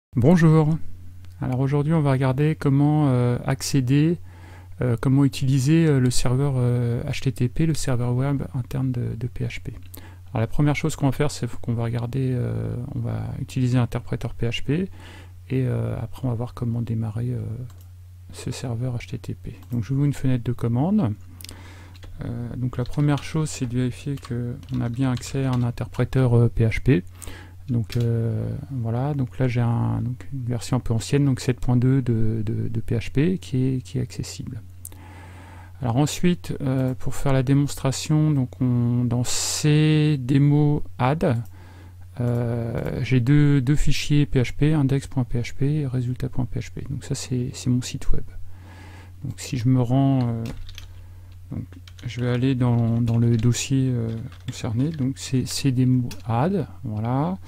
Bonjour, alors aujourd'hui on va regarder comment accéder, comment utiliser le serveur HTTP, le serveur web interne de PHP. Alors la première chose qu'on va faire, c'est qu'on va regarder, on va utiliser l'interpréteur PHP et après on va voir comment démarrer ce serveur HTTP. Donc j'ouvre une fenêtre de commande. Donc la première chose, c'est de vérifier qu'on a bien accès à un interpréteur PHP. Donc voilà, donc là j'ai une version un peu ancienne, donc 7.2 de PHP qui est accessible. Alors ensuite, pour faire la démonstration, donc dans cdemo add, j'ai deux fichiers PHP, index.php et résultat.php. Donc ça c'est mon site web. Donc si je me rends, donc, je vais aller dans le dossier concerné, donc c'est cdemo add, voilà.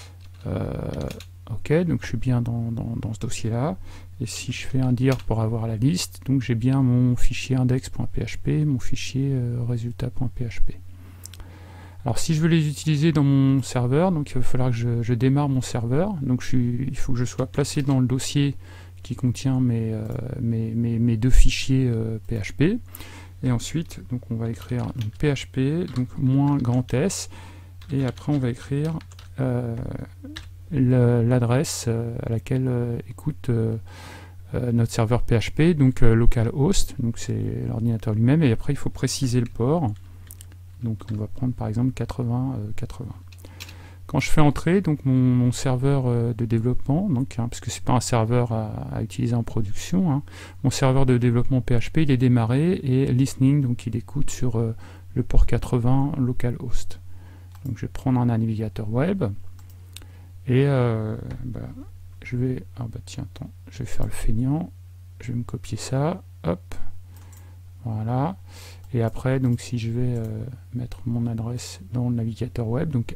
Ok, donc je suis bien dans ce dossier là, et si je fais un dir pour avoir la liste, donc j'ai bien mon fichier index.php, mon fichier résultat.php. Alors si je veux les utiliser dans mon serveur, donc il va falloir que je démarre mon serveur, donc il faut que je sois placé dans le dossier qui contient mes deux fichiers PHP. Et ensuite, donc on va écrire PHP, donc -S, et après on va écrire l'adresse à laquelle écoute notre serveur PHP, donc localhost, donc c'est l'ordinateur lui-même, et après il faut préciser le port. Donc on va prendre par exemple 80. Quand je fais entrer donc mon serveur de développement, donc parce que c'est pas un serveur à utiliser en production, mon serveur de développement PHP il est démarré et listening, donc il écoute sur le port 80 localhost. Donc je vais prendre un navigateur web et je vais je vais faire le feignant, je vais me copier ça, hop, voilà. Et après, donc si je vais mettre mon adresse dans le navigateur web, donc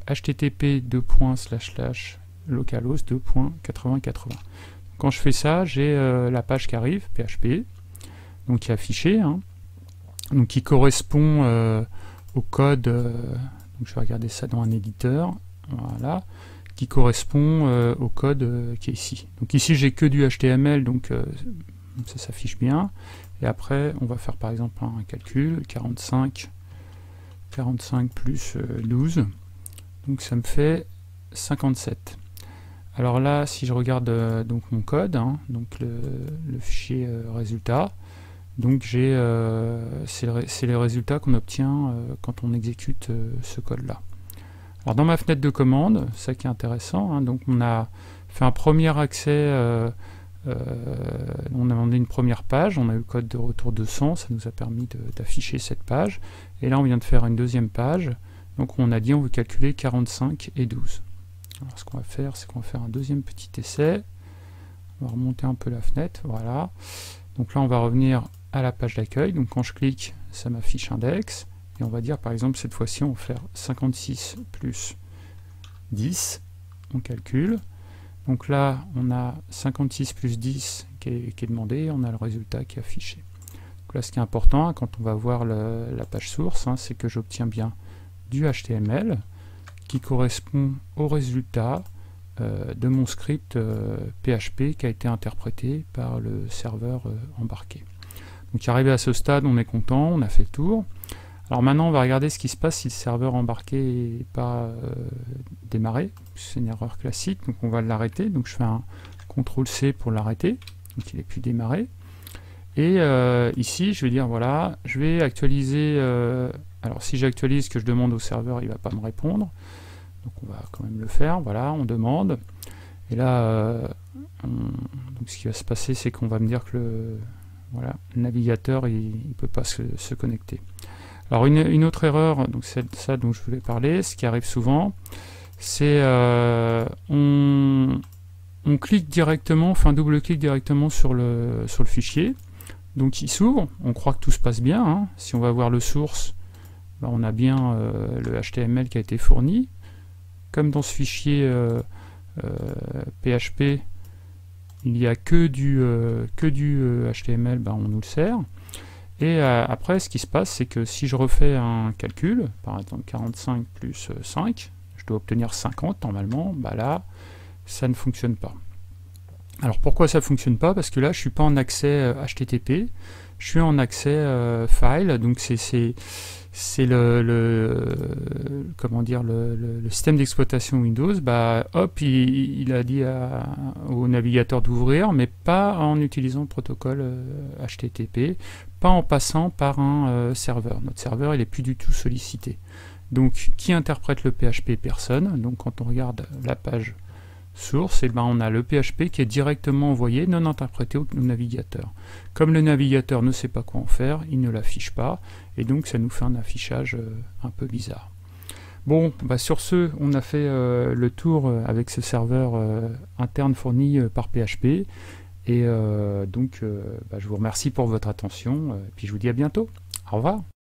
http://localhost:8080. Quand je fais ça, j'ai la page qui arrive, PHP, donc qui est affichée, donc qui correspond au code, donc je vais regarder ça dans un éditeur, voilà, qui correspond au code qui est ici. Donc ici j'ai que du HTML, donc ça s'affiche bien. Et après, on va faire par exemple un calcul, 45 plus 12, donc ça me fait 57. Alors là, si je regarde donc mon code, donc le fichier résultat, donc c'est les résultats qu'on obtient quand on exécute ce code-là. Alors dans ma fenêtre de commande, ça qui est intéressant, donc on a fait un premier accès. On a demandé une première page, on a eu le code de retour 200, ça nous a permis d'afficher cette page, et là on vient de faire une deuxième page, donc on a dit on veut calculer 45 et 12. Alors ce qu'on va faire, c'est qu'on va faire un deuxième petit essai, on va remonter un peu la fenêtre, voilà, donc là on va revenir à la page d'accueil, donc quand je clique, ça m'affiche index, et on va dire par exemple cette fois-ci on va faire 56 plus 10, on calcule. Donc là, on a 56 plus 10 qui est demandé, on a le résultat qui est affiché. Donc là, ce qui est important, quand on va voir la page source, c'est que j'obtiens bien du HTML qui correspond au résultat de mon script PHP qui a été interprété par le serveur embarqué. Donc arrivé à ce stade, on est content, on a fait le tour. Alors maintenant, on va regarder ce qui se passe si le serveur embarqué n'est pas démarré. C'est une erreur classique, donc on va l'arrêter. Donc je fais un CTRL-C pour l'arrêter, donc il n'est plus démarré. Et ici, je vais dire, voilà, je vais actualiser. Alors si j'actualise, que je demande au serveur, il ne va pas me répondre. Donc on va quand même le faire, voilà, on demande. Et là, donc ce qui va se passer, c'est qu'on va me dire que le navigateur, il ne peut pas se connecter. Alors une autre erreur, donc c'est ça dont je voulais parler, ce qui arrive souvent, c'est on clique directement, enfin double-clique directement sur le fichier, donc il s'ouvre, on croit que tout se passe bien, si on va voir le source, on a bien le HTML qui a été fourni, comme dans ce fichier PHP, il n'y a que du HTML, on nous le sert. Et après, ce qui se passe, c'est que si je refais un calcul, par exemple 45 plus 5, je dois obtenir 50 normalement, là, ça ne fonctionne pas. Alors pourquoi ça fonctionne pas? Parce que là je suis pas en accès HTTP, je suis en accès file, donc c'est comment dire, le système d'exploitation Windows. Bah hop, il a dit au navigateur d'ouvrir, mais pas en utilisant le protocole HTTP, pas en passant par un serveur. Notre serveur il est plus du tout sollicité. Donc qui interprète le PHP? Personne. Donc quand on regarde la page source, et ben on a le PHP qui est directement envoyé, non interprété au navigateur. Comme le navigateur ne sait pas quoi en faire, il ne l'affiche pas, et donc ça nous fait un affichage un peu bizarre. Bon, bah sur ce, on a fait le tour avec ce serveur interne fourni par PHP, et donc bah je vous remercie pour votre attention, et puis je vous dis à bientôt. Au revoir.